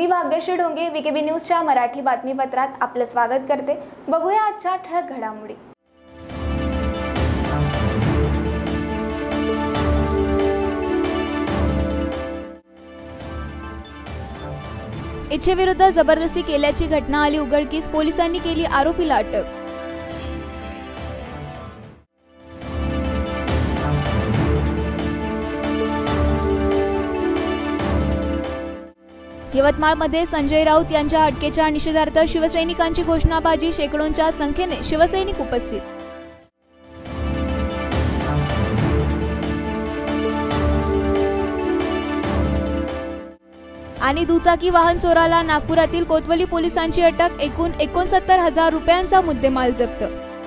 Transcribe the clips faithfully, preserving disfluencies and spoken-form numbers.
मी Bhagyashree ढोंगे VKB न्यूजच्या मराठी बातमीपत्रात आपलं स्वागत करते। बघूया आजच्या ठळक घडामोडी। इच्छेविरुद्ध जबरदस्ती केल्याची घटना आली उघडकीस, पोलिसांनी केली आरोपीला अटक। यवतमाळमध्ये संजय राऊत यांच्या अटकेच्या निषेधार्थ शिवसैनिकांची घोषणाबाजी, शेकडोंच्या संख्येने शिवसैनिक उपस्थित। आणि दुचाकी वाहन चोराला नागपुरातील कोतवली पोलिसांची अटक, एकूण एकोणसत्तर हजार रुपयांचा मुद्देमाल जप्त।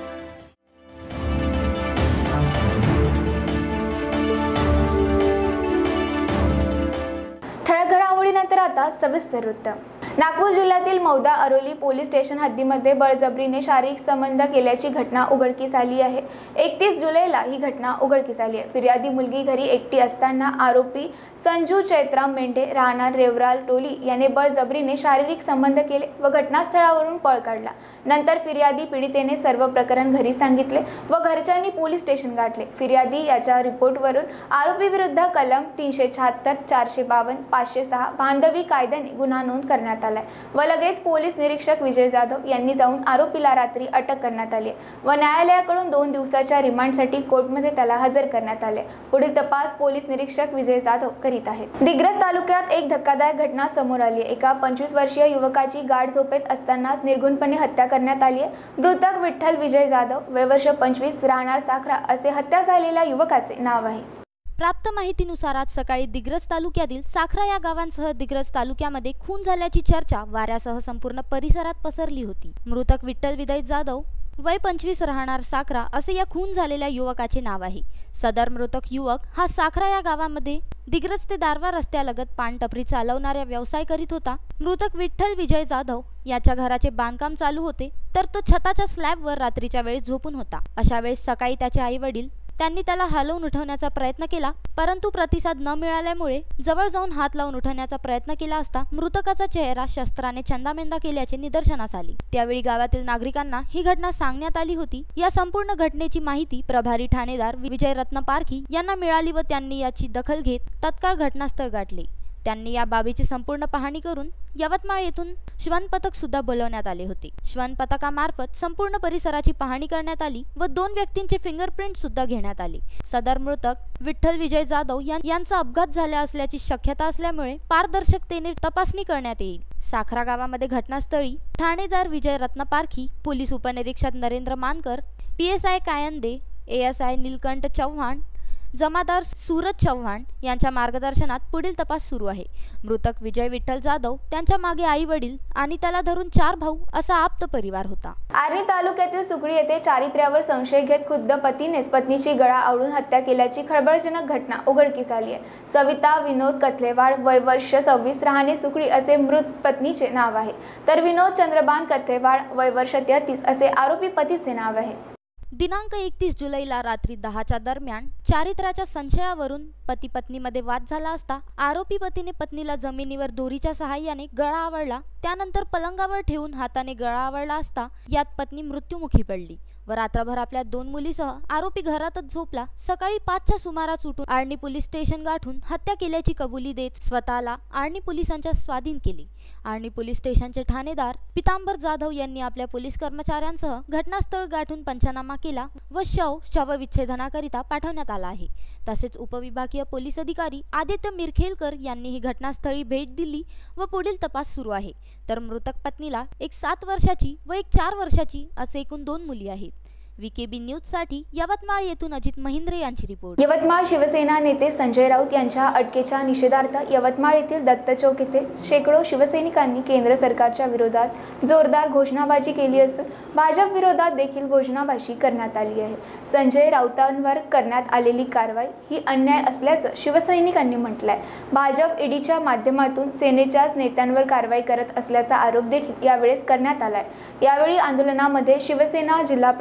ठळक घडामोडीनंतर आता सविस्तर वृत्त। नागपूर जिल्ह्यातील मौदा अरोली पोलीस स्टेशन हद्दीमध्ये बळजबरीने शारीरिक संबंध केल्याची घटना उघडकीस आली आहे। एकतीस जुलैला ही घटना उघडकीस आली आहे। फिर्यादी मुलगी घरी एकटी असताना आरोपी संजू चैत्राम मेंढे राहणार रेवराल टोली याने बळजबरीने शारीरिक संबंध केले व घटनास्थळावरून पळ काढला। नंतर फिर्यादी पीडितेने सर्व प्रकरण घरी सांगितले व घरच्यांनी पोलीस स्टेशन गाठले। फिर्यादी याच्या रिपोर्टवरून आरोपी विरुद्ध कलम तीनशे शहात्तर चारशे बावन्न पाचशे सहा बांधवी कायद्याने गुन्हा नोंद करण्यात आला व लगेच पोलीस निरीक्षक विजय जाधव यांनी जाऊन आरोपीला रात्री अटक करण्यात आली व न्यायालयाकडून दोन दिवसाच्या रिमांडसाठी कोर्टमध्ये त्याला हजर करण्यात आले। पुढील तपास पोलीस निरीक्षक विजय जाधव करीत आहेत। दिग्रस तालुक्यात एक धक्कादायक घटना समोर आली आहे। एका पंचवीस वर्षीय युवकाची गाढ झोपेत असतानाच निर्गुणपणे हत्या करण्यात आली आहे। मृतक विठ्ठल विजय जाधव वय वर्ष पंचवीस राहणार साखरा असे हत्या झालेल्या युवकाचे नाव आहे। प्राप्त माहितीनुसार आज सकाळी दिग्रस तालुक्यातील साखरा या गावांसह दिग्रस तालुक्यामध्ये खून झाल्याची चर्चा वाऱ्यासह संपूर्ण परिसरात पसरली होती। मृतक विठ्ठल विजय जाधव वय पंचवीस राहणार साखरा असे या खून झालेल्या युवकाचे नाव आहे। सदर मृतक युवक हा साखरा या गावामध्ये दिग्रस ते दारवा रस्त्यालगत पानटपरी चालवणाऱ्या व्यवसाय करीत होता। मृतक विठ्ठल विजय जाधव याच्या घराचे बांधकाम चालू होते तर तो छताच्या स्लॅबवर रात्रीच्या वेळेस झोपून होता। अशा वेळेस सकाळी त्याचे आई वडील त्यांनी त्याला हलवून उठवण्याचा प्रयत्न केला, परंतु प्रतिसाद न मिळाल्यामुळे जवळ जाऊन हात लावून उठवण्याचा प्रयत्न केला असता मृतकाचा चेहरा शस्त्राने चंदामेंदा केल्याचे निदर्शनास आले। त्यावेळी गावातील नागरिकांना ही घटना सांगण्यात आली होती। या संपूर्ण घटनेची माहिती प्रभारी ठाणेदार विजय रत्न पारखी यांना मिळाली व त्यांनी याची दखल घेत तत्काळ घटनास्थळ गाठले। त्यांनी या बाबीची संपूर्ण पाहणी करून यवतमाळ येथून श्वान पथक सुद्धा बोलवण्यात आले होते। श्वान पथकामार्फत संपूर्ण परिसराची पाहणी करण्यात आली व दोन व्यक्तींचे फिंगरप्रिंट सुद्धा घेण्यात आले। सदर मृतक विठ्ठल विजय जाधव यांचा अपघात झाला असल्याची शक्यता असल्यामुळे पारदर्शकतेने तपासणी करण्यात येईल। साखरा गावामध्ये घटनास्थळी ठाणेदार विजय रत्न पारखी, पोलीस उपनिरीक्षक नरेंद्र मानकर, पीएसआय कायंदे, एएसआय नीलकंठ चव्हाण, जमादार सूरज चव्हाण यांच्या मार्गदर्शनात पुढील तपास सुरू आहे। मृतक विजय विठ्ठल जाधव त्यांच्या मागे आई वडील आणि त्याला धरून चार भाऊ असा आप्त परिवार होता। आर्णी तालुक्यातील सुकळी येथे चारित्र्यावर संशय घेत खुद्द पतीनेच पत्नीची गळा आवळून हत्या केल्याची खळबळजनक घटना उघडकीस आली आहे। सविता विनोद कथलेवाड वय वर्ष सव्वीस राहणे सुकळी असे मृत पत्नीचे नाव आहे, तर विनोद चंद्रबान कथलेवाड वय वर्ष तेहतीस असे आरोपी पतीचे नाव आहे। दिनांक एकतीस जुलैला रात्री दहाच्या दरम्यान चारित्र्याच्या संशयावरून पती पत्नीमध्ये वाद झाला असता आरोपी पतीने पत्नीला जमिनीवर दोरीच्या सहाय्याने गळा आवळला, त्यानंतर पलंगावर ठेवून हाताने गळा आवळला असता यात पत्नी मृत्युमुखी पडली व रात्रभर आपल्या दोन मुलीसह आरोपी घरातच झोपला। सकाळी पाचच्या सुमारास उठून आर्णी पोलीस स्टेशन गाठून हत्या केल्याची कबुली देत स्वतःला आर्णी पोलिसांच्या स्वाधीन केली। आर्णी पोलीस स्टेशनचे ठाणेदार पितांबर जाधव यांनी आपल्या पोलीस कर्मचाऱ्यांसह घटनास्थळ गाठून पंचनामा केला व शव शवविच्छेदनाकरिता पाठवण्यात आला आहे। तसेच उपविभागीय पोलीस अधिकारी आदित्य मिरखेलकर यांनी ही घटनास्थळी भेट दिली व पुढील तपास सुरू आहे। तर मृतक पत्नीला एक सात वर्षाची व एक चार वर्षाची असे एकूण दोन मुली आहेत। वीकेबी न्यूज साठी यवतमाळ येथून अजित महिंद्रे यांची रिपोर्ट। यवतमाळ शिवसेना नेते संजय राऊत यांच्या अटकेच्या निषेधार्थ यवतमाळ येथील दत्त चौक येथे शेकडो शिवसैनिकांनी केंद्र सरकारच्या विरोधात जोरदार घोषणाबाजी केली असून भाजप विरोधात देखील घोषणाबाजी करण्यात आली आहे। संजय राऊतांवर करण्यात आलेली कारवाई ही अन्याय असल्याचं शिवसैनिकांनी म्हटलं आहे। भाजप ईडीच्या माध्यमातून सेनेच्याच नेत्यांवर कारवाई करत असल्याचा आरोप देखील यावेळेस करण्यात आलाय। यावेळी आंदोलनामध्ये शिवसेना जिल्हा प्रमुख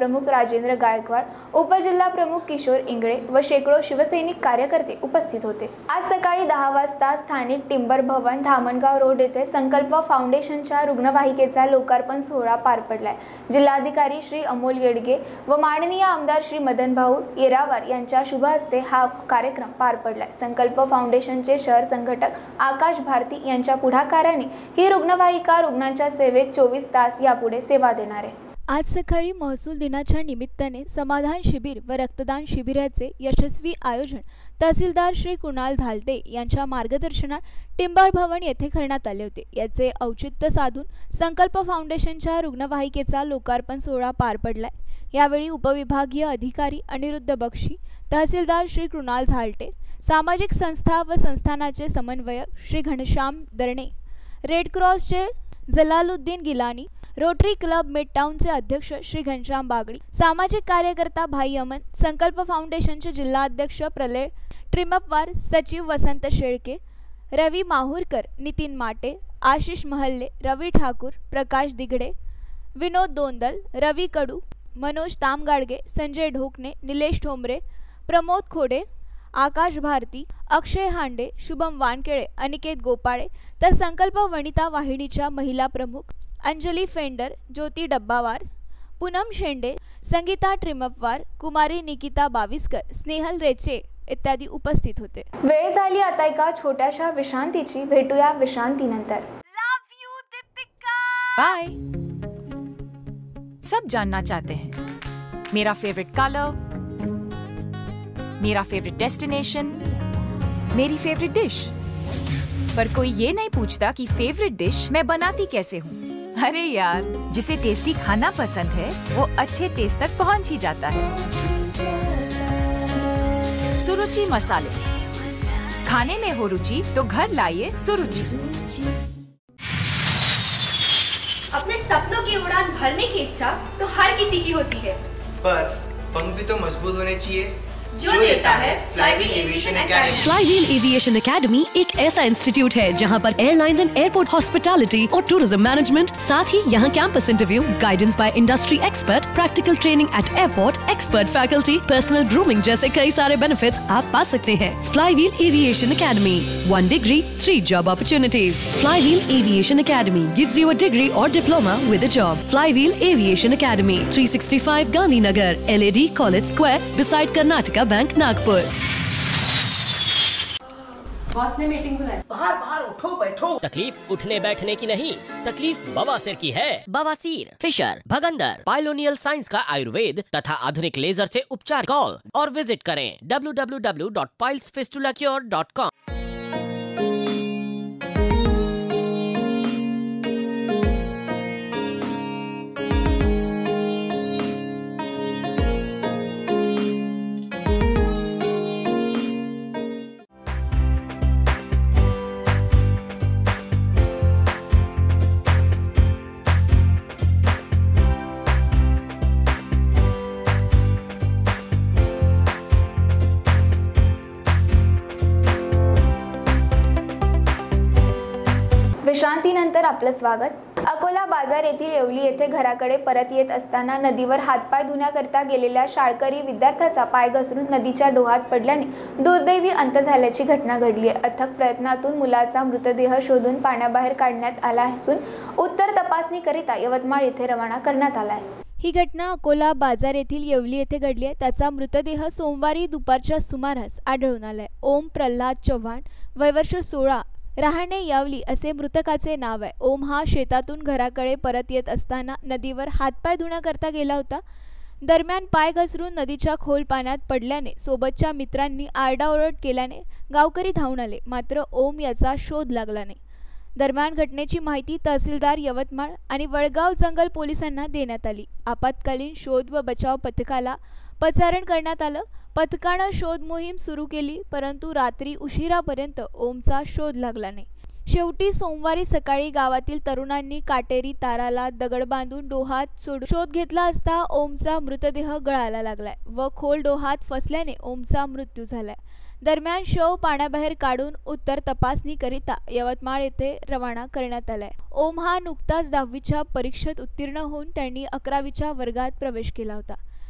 राजेंद्र गायकवाड, उपजिल्हा प्रमुख किशोर इंगळे व शेकडो शिवसैनिक कार्यकर्ते उपस्थित होते। आज सकाळी दहा वाजता स्थानिक टिंबर भवन धामणगाव रोड येथे संकल्प फाउंडेशनच्या रुग्णवाहिकेचा लोकार्पण सोहळा पार पडलाय। जिल्हाधिकारी श्री अमोल येडगे व माननीय आमदार श्री मदन भाऊ येरावार यांच्या शुभ हस्ते हा कार्यक्रम पार पडलाय। संकल्प फाउंडेशनचे शहर संघटक आकाश भारती यांच्या पुढाकाराने ही रुग्णवाहिका रुग्णांच्या सेवेत चोवीस तास यापुढे सेवा देणार आहे। आज सकाळी महसूल दिनाच्या निमित्ताने समाधान शिबिर व रक्तदान शिबिराचे यशस्वी आयोजन तहसीलदार श्री कुणाल झालटे यांच्या मार्गदर्शनात टिंबर भवन येथे करण्यात आले होते। याचे औचित्य साधून संकल्प फाउंडेशनच्या रुग्णवाहिकेचा लोकार्पण सोहळा पार पडलाय। यावेळी उपविभागीय अधिकारी अनिरुद्ध बक्षी, तहसीलदार श्री कुणाल झालटे, सामाजिक संस्था व संस्थानाचे समन्वयक श्री घनश्याम दरणे, रेड क्रॉसचे जलालुद्दीन गिलानी, रोटरी क्लब मिडटाउनचे अध्यक्ष श्री घनश्याम बागडी, सामाजिक कार्यकर्ता भाई अमन, संकल्प फाउंडेशनचे जिल्हा अध्यक्ष प्रलय ट्रिमपवार, सचिव वसंत शेळके, रवी माहुरकर, नितीन माटे, आशिष महल्ले, रवी ठाकूर, प्रकाश दिगडे, विनोद दोंदल, रवी कडू, मनोज तामगाडगे, संजय ढोकणे, निलेश ठोंबरे, प्रमोद खोडे, आकाश भारती, अक्षय हांडे, शुभम वानकेळे, अनिकेत गोपाळे तर संकल्प वनिता वाहिनीच्या महिला प्रमुख अंजली फेंडर, ज्योती डब्बावार, पूनम शेंडे, संगीता ट्रिमपवार, कुमारी निकिता बाविस्कर, स्नेहल रेचे इत्यादी उपस्थित होते। वेळ झाली आता एका छोट्याशा विश्रांतीची, भेटूया विश्रांतीनंतर। बाय। सब जानना चाहते हैं मेरा फेवरेट कलर, मेरा फेवरेट डेस्टिनेशन, मेरी फेवरेट डिश, पर कोई ये नहीं पूछता कि फेवरेट डिश मैं बनाती कैसे हूँ। अरे यार, जिसे टेस्टी खाना पसंद है वो अच्छे टेस्ट तक पहुँच ही जाता है। सुरुचि मसाले, खाने में हो रुचि तो घर लाइए सुरुचि। अपने सपनों की उड़ान भरने की इच्छा तो हर किसी की होती है, पर पंख भी तो मजबूत होने चाहिए जो देता है Flywheel Aviation Academy. Flywheel Aviation Academy एक ऐसा इंस्टीट्यूट है जहां पर एयरलाइंस एंड एयरपोर्ट हॉस्पिटैलिटी और टूरिज्म मैनेजमेंट, साथ ही यहां campus interview, guidance by industry expert, practical training at airport, expert faculty, personal grooming जैसे कई सारे बेनिफिट्स आप पा सकते हैं। Flywheel Aviation Academy, one degree three job opportunities. Flywheel Aviation Academy gives you a degree और diploma with a job. Flywheel Aviation academy, three sixty five Gandhinagar, L A D college square, beside Karnataka bank, Nagpur. Boss ने meeting बुलाई। बाहर बाहर उठो बैठो। तकलीफ उठने बैठने की नहीं, तकलीफ बवासीर की है। बवासीर, फिशर, भगंदर, पाइलोनियल साइंस का आयुर्वेद तथा आधुनिक लेजर से उपचार। कॉल और विजिट करें W W W dot piles fistula cure dot com. विश्रांतीनंतर आपलं स्वागत। अकोला बाजार येथील येवली येथे घराकडे परत येत असताना नदीवर हातपाय धुण्याकरता गेलेल्या शाळकरी विद्यार्थ्याचा पाय घसरून नदीच्या डोहात पडल्याने दुर्दैवी अंत झाल्याची घटना घडली आहे। अथक प्रयत्नातून मुलाचा मृतदेह शोधून पाण्याबाहेर काढण्यात आला असून उत्तर तपासणीकरिता यवतमाळ येथे रवाना करण्यात आला आहे। ही घटना अकोला बाजार येथील येवली येथे घडली आहे। त्याचा मृतदेह सोमवारी दुपारच्या सुमारास आढळून आलाय। ओम प्रल्हाद चव्हाण, वय वर्ष सोळा, राहणे यावली असे मृतकाचे नाव आहे। ओम हा शेतातून घराकडे परत येत असताना नदीवर हातपाय धुण्याकरता गेला होता। दरम्यान पाय घसरून नदीच्या खोल पाण्यात पडल्याने सोबतच्या मित्रांनी आरडाओरड केल्याने गावकरी धावून आले, मात्र ओम याचा शोध लागला नाही। दरम्यान घटनेची माहिती तहसीलदार यवतमाळ आणि वडगाव जंगल पोलिसांना देण्यात आली। आपत्कालीन शोध व बचाव पथकाला पसारण करण्यात आलं। पथकानं शोध मोहीम सुरू केली, परंतु रात्री उशिरापर्यंत ओमचा शोध लागला नाही। शेवटी सोमवारी सकाळी गावातील तरुणांनी काटेरी ताराला दगड बांधून डोहात सोडून शोध घेतला असता ओमचा मृतदेह गळायला लागलाय व खोल डोहात फसल्याने ओमचा मृत्यू झालाय। दरम्यान शव पाण्याबाहेर काढून उत्तर तपासणीकरिता यवतमाळ येथे रवाना करण्यात आलाय। ओम हा नुकताच दहावीच्या परीक्षेत उत्तीर्ण होऊन त्यांनी अकरावीच्या वर्गात प्रवेश केला होता।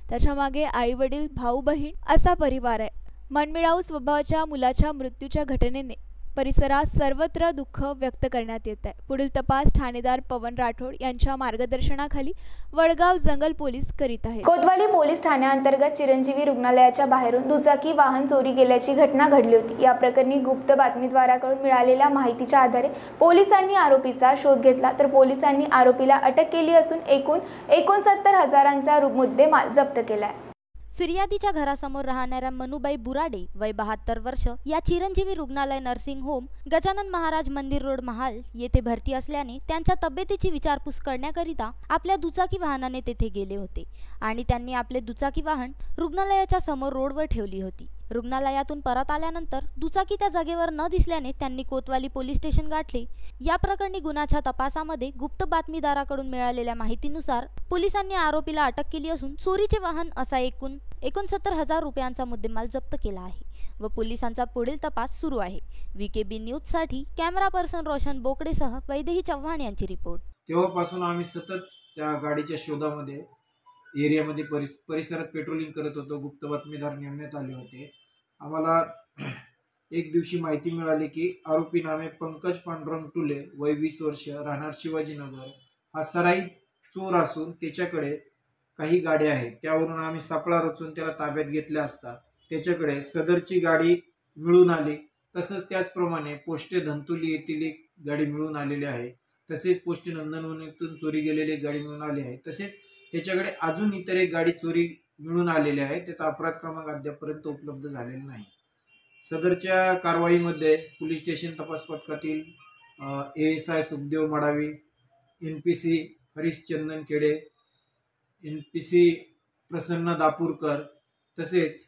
त्याच्या मागे आई वडील भाऊ बहीण असा परिवार आहे. मनमिळाऊ स्वभावाच्या मुलाच्या मृत्यूच्या घटनेने परिसरात सर्वत्र दुःख व्यक्त करण्यात येत आहे. पुढील तपास ठाणेदार पवन राठोड यांच्या मार्गदर्शनाखाली वडगाव जंगल पोलीस करीत आहेत. कोतवाली पोलीस ठाण्याअंतर्गत चिरंजीवी रुग्णालयाच्या बाहेरून दुचाकी वाहन चोरी गेल्याची घटना घडली होती. या प्रकरणी गुप्त बातमीदाराकडून मिळालेल्या माहितीच्या आधारे पोलिसांनी आरोपीचा शोध घेतला तर पोलिसांनी आरोपीला अटक केली असून एकूण एकोणसत्तर हजारांचा मुद्देमाल जप्त केलाय. फिर्यादीच्या घरासमोर राहणाऱ्या मनुबाई बुराडे वय बहात्तर वर्ष या चिरंजीवी रुग्णालय नर्सिंग होम गजानन महाराज मंदिर रोड महाल येथे भरती असल्याने त्यांच्या तब्येतीची विचारपूस करण्याकरिता आपल्या दुचाकी वाहनाने तेथे गेले होते आणि त्यांनी आपले दुचाकी वाहन रुग्णालयाच्या समोर रोडवर ठेवली होती. रुग्णालयातून परत आल्यानंतर दुचाकी त्या जागेवर न दिसल्याने त्यांनी कोतवाली पोलीस स्टेशन गाठले. या प्रकरणी गुन्ह्याच्या तपासामध्ये गुप्त बातमीदाराकडून मिळालेल्या माहितीनुसार पोलिसांनी आरोपीला अटक केली असून चोरीचे वाहन असा एकूण एकोणसत्तर हजार रुपयांचा मुद्देमाल जप्त केला आहे व पोलिसांचा पुढील तपास सुरू आहे. व्हीकेबी न्यूज साठी कॅमेरा पर्सन रोशन बोकडेसह वैदेही चव्हाण यांची रिपोर्ट. तेव्हापासून आम्ही सतत त्या गाडीच्या शोधामध्ये एरियामध्ये परिस परिसरात पेट्रोलिंग करत होतो. गुप्त बातमीदार नेमण्यात आले होते. आम्हाला एक दिवशी माहिती मिळाली की आरोपी नामे पंकज पांडुरंग टुले वय वीस वर्ष राहणार शिवाजीनगर हा सराईत चोर असून त्याच्याकडे काही गाड्या आहेत. त्यावरून आम्ही सापळा रचून त्याला ताब्यात घेतले असता त्याच्याकडे सदरची गाडी मिळून आली. तसंच त्याचप्रमाणे पोस्टे धंतुली येथील एक गाडी मिळून आलेली आहे. तसेच पोस्टे नंदनवनातून चोरी गेलेली एक गाडी मिळून आली आहे. तसेच त्याच्याकडे अजून इतर एक गाडी चोरी मिळून आलेली आहे. त्याचा अपराध क्रमांक अद्यापर्यंत उपलब्ध झालेला नाही. सदरच्या कारवाईमध्ये पोलीस स्टेशन तपास पथकातील A S I Sukhdev Madavi, N P C Harish Chandan Khede, N P C Prasanna Dapurkar, तसेच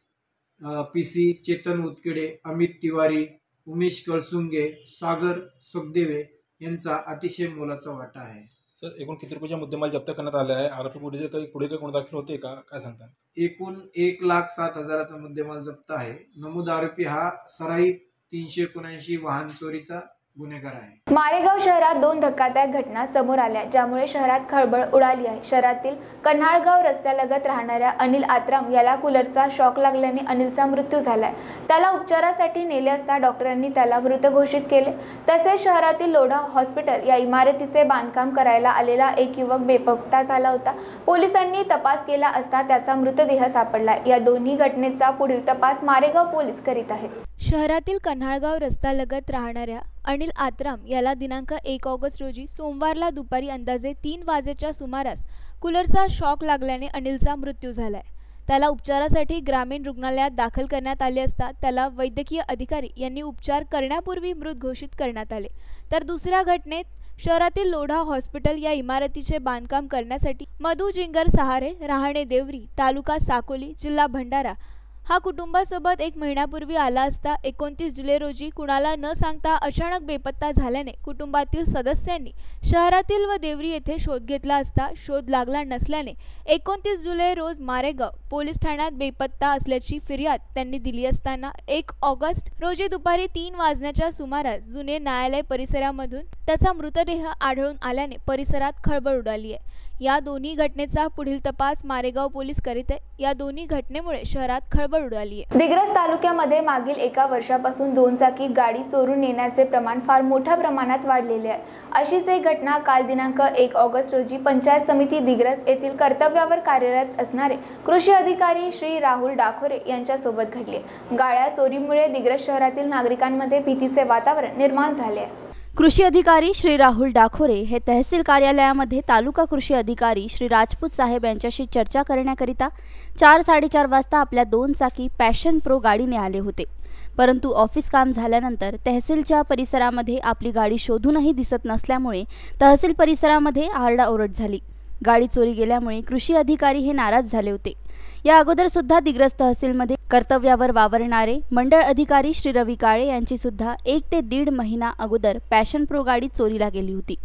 पी सी चेतन उत्केडे, अमित तिवारी, उमेश कळसुंगे, सागर सुखदेवे यांचा अतिशय मोलाचा वाटा आहे. सर, एकूण किती रुपयाचा मुद्देमाल जप्त करण्यात आला आहे? आरोपी पुढे काही पुढे काही गुन्हा दाखल होते का, काय सांगता? एकूण एक लाख सात हजाराचा मुद्देमाल जप्त आहे. नमूद आरोपी हा सराईत तीनशे एकोणऐंशी वाहन चोरीचा गुन्हेगार आहे. मारेगाव शहरात दोन धक्कादायक घटना समोर आल्या ज्यामुळे शहरात खळबळ उडाली आहे. शहरातील कन्हाळगाव रस्त्यालगत राहणाऱ्या अनिल आत्राम याला कूलरचा शॉक लागल्याने अनिलचा मृत्यू झालाय. त्याला उपचारासाठी नेले असता डॉक्टरांनी त्याला मृत घोषित केले. तसेच शहरातील लोढा हॉस्पिटल या इमारतीचे बांधकाम करायला आलेला एक युवक बेपत्ता झाला होता. पोलिसांनी तपास केला असता त्याचा मृतदेह सापडला. या दोन्ही घटनेचा पुढील तपास मारेगाव पोलीस करीत आहेत. शहरातील कन्हाळगाव रस्त्यालगत राहणाऱ्या अनिल आत्राम याला दिनांक एक ऑगस्ट रोजी सोमवारला दुपारी अंदाजे तीन वाजेच्या सुमारास कूलरचा शॉक लागल्याने अनिलचा मृत्यू झालाय. त्याला उपचारासाठी ग्रामीण रुग्णालयात दाखल करण्यात आले असता त्याला वैद्यकीय अधिकारी यांनी उपचार करण्यापूर्वी मृत घोषित करण्यात आले. तर दुसऱ्या घटनेत शहरातील लोढा हॉस्पिटल या इमारतीचे बांधकाम करण्यासाठी मधु जिंगर सहारे राहणे देवरी तालुका साकोली जिल्हा भंडारा हा कुटुंबासोबत एक महिन्यापूर्वी आला असता एकोणतीस जुलै रोजी कुणाला न सांगता अचानक बेपत्ता झाल्याने कुटुंबातील सदस्यांनी शहरातील व देवरी येथे शोध घेतला असता शोध लागला नसल्याने एकोणतीस जुलै रोज मारेगाव पोलीस ठाण्यात बेपत्ता असल्याची फिर्याद त्यांनी दिली असताना एक ऑगस्ट रोजी दुपारी तीन वाजण्याच्या सुमारास जुने न्यायालय परिसरामधून त्याचा मृतदेह आढळून आल्याने परिसरात खळबळ उडाली आहे. या दोन्ही घटनेचा पुढील तपास मारेगाव पोलीस करीत आहे. या दोन्ही घटनेमुळे शहरात खळबळ उडाली आहे. दिग्रस तालुक्यामध्ये मागील एका वर्षापासून दोन चाकी गाडी चोरून नेण्याचे प्रमाण फार मोठ्या प्रमाणात वाढलेले आहे. अशीच एक घटना काल दिनांक एक ऑगस्ट रोजी पंचायत समिती दिग्रस येथील कर्तव्यावर कार्यरत असणारे कृषी अधिकारी श्री राहुल डाखोरे यांच्यासोबत घडली. गाड्या चोरीमुळे दिग्रस शहरातील नागरिकांमध्ये भीतीचे वातावरण निर्माण झाले आहे. कृषी अधिकारी श्री राहुल डाखोरे हे तहसील कार्यालयामध्ये तालुका कृषी अधिकारी श्री राजपूत साहेब यांच्याशी चर्चा करण्याकरिता चार साडेचार वाजता आपल्या दोन चाकी पॅशन प्रो गाडीने आले होते. परंतु ऑफिस काम झाल्यानंतर तहसीलच्या परिसरामध्ये आपली गाडी शोधूनही दिसत नसल्यामुळे तहसील परिसरामध्ये आरडाओरड झाली. गाडी चोरी गेल्यामुळे कृषी अधिकारी हे नाराज झाले होते. या अगोदर सुद्धा दिग्रस तहसीलमध्ये कर्तव्यावर वावरणारे मंडळ अधिकारी श्री रवी काळे यांची सुद्धा एक ते दीड महिना अगोदर पॅशन प्रो गाडी चोरीला गेली होती.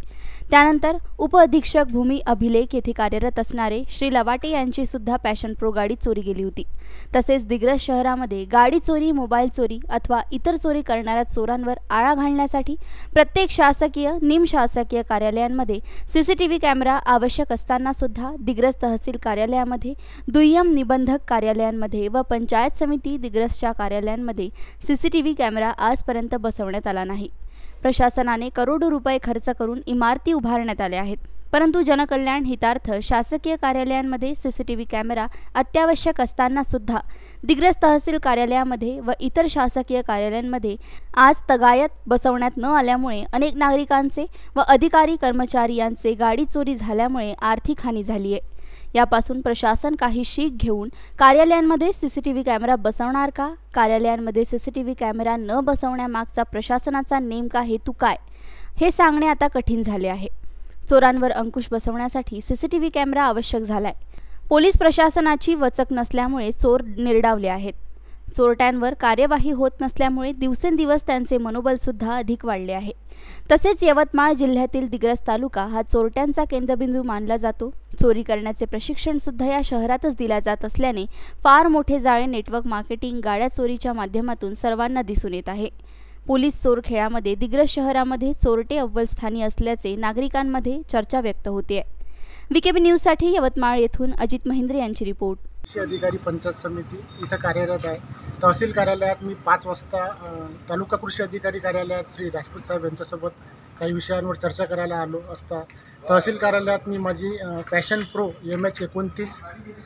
त्यानंतर उपअधीक्षक भूमी अभिलेख येथे कार्यरत असणारे श्री लवाटे यांची सुद्धा पॅशन प्रो गाडी चोरी गेली होती. तसेच दिग्रस शहरामध्ये गाडी चोरी, मोबाईल चोरी अथवा इतर चोरी करणाऱ्या चोरांवर आळा घालण्यासाठी प्रत्येक शासकीय, निमशासकीय कार्यालयांमध्ये सीसीटीव्ही कॅमेरा आवश्यक असताना सुद्धा दिग्रस तहसील कार्यालयामध्ये, दुय्यम निबंधक कार्यालयांमध्ये व पंचायत समिती दिग्रसच्या कार्यालयांमध्ये सीसीटीव्ही कॅमेरा आजपर्यंत बसवण्यात आला नाही. प्रशासनाने करोडो रुपये खर्च करून इमारती उभारण्यात आल्या आहेत, परंतु जनकल्याण हितार्थ शासकीय कार्यालयांमध्ये सीसीटीव्ही कॅमेरा अत्यावश्यक असताना सुद्धा दिग्रस तहसील कार्यालयामध्ये व इतर शासकीय कार्यालयांमध्ये आज तगायत बसवण्यात न आल्यामुळे अनेक नागरिकांचे व अधिकारी कर्मचारी यांचे गाडी चोरी झाल्यामुळे आर्थिक हानी झाली आहे. यापासून प्रशासन काही शीख घेऊन कार्यालयांमध्ये सीसीटीव्ही कॅमेरा बसवणार का? कार्यालयांमध्ये सीसीटीव्ही कॅमेरा न बसवण्यामागचा प्रशासनाचा नेमका हेतू काय, हे सांगणे आता कठीण झाले आहे. चोरांवर अंकुश बसवण्यासाठी सीसीटीव्ही कॅमेरा आवश्यक झालाय. पोलीस प्रशासनाची वचक नसल्यामुळे चोर निर्डावले आहेत. चोरट्यांवर कार्यवाही होत नसल्यामुळे दिवसेंदिवस त्यांचे मनोबल सुद्धा अधिक वाढले आहे. तसेच यवतमाळ जिल्ह्यातील दिग्रस तालुका हा चोरट्यांचा केंद्रबिंदू मानला जातो. चोरी करण्याचे प्रशिक्षण सुद्धा या शहरातच दिले जात असल्याने फार मोठे जाळे नेटवर्क मार्केटिंग गाड्या चोरीच्या माध्यमातून सर्वांना दिसून येत आहे. पोलीस चोर खेळामध्ये दिग्रस शहरामध्ये चोरटे अव्वल स्थानी असल्याचे नागरिकांमध्ये चर्चा व्यक्त होते. व्हीकेबी न्यूजसाठी यवतमाळ येथून अजित महिंद्रे यांची रिपोर्ट. कृषी अधिकारी पंचायत समिती इथं कार्यरत आहे. तहसील कार्यालयात मी पाच वाजता तालुका कृषी अधिकारी कार्यालयात श्री राजपूत साहेब यांच्यासोबत काही विषयांवर चर्चा करायला आलो असता तहसील कार्यालयात मी माझी पॅशन प्रो एम एच एकोणतीस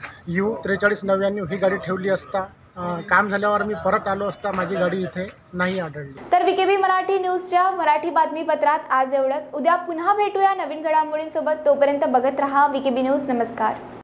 यू त्रेचाळीस नव्याण्णव ही गाडी ठेवली असता काम झाल्यावर मी परत आलो असता माझी गाडी इथे नाही आढळली. तर व्हीकेबी मराठी न्यूजच्या मराठी बातमीपत्रात आज एवढंच. उद्या पुन्हा भेटूया नवीन घडामोडींसोबत. तोपर्यंत बघत रहा व्हीकेबी न्यूज. नमस्कार.